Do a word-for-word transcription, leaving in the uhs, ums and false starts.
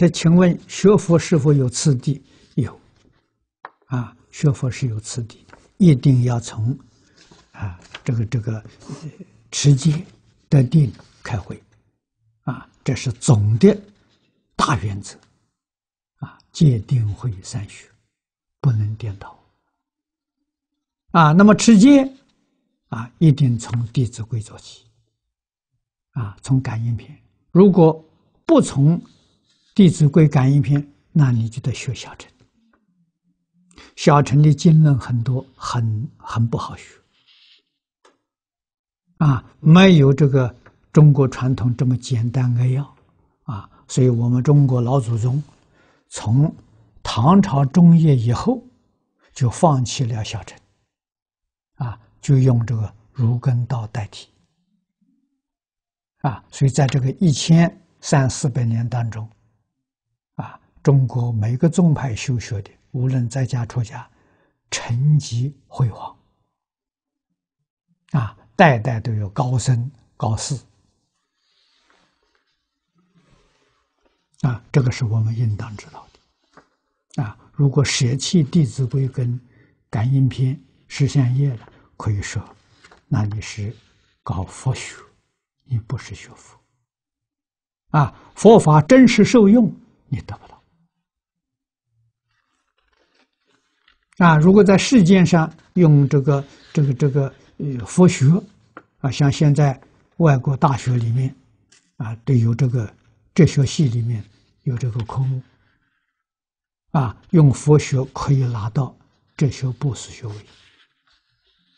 他请问学佛是否有次第？有。啊，学佛是有次第，一定要从啊这个这个持戒得定开会，啊，这是总的大原则。啊，戒定慧三学不能颠倒。啊，那么持戒啊，一定从《弟子规》做起。啊，从感应篇。如果不从《弟子规》感应篇，那你就得学小乘。小乘的经论很多，很很不好学。啊，没有这个中国传统这么简单扼要。啊，所以我们中国老祖宗从唐朝中叶以后就放弃了小乘。啊，就用这个儒艮道代替。啊，所以在这个一千三四百年当中，啊，中国每个宗派修学的，无论在家出家，成绩辉煌。啊，代代都有高僧高士。啊，这个是我们应当知道的。啊，如果舍弃《弟子规》跟《感应篇》《十相业》了，可以说，那你是搞佛学，你不是学佛。啊，佛法真实受用，你得不到。啊，如果在世间上用这个这个这个呃佛学，啊，像现在外国大学里面，啊，都有这个哲学系里面有这个科目。啊，用佛学可以拿到哲学博士学位。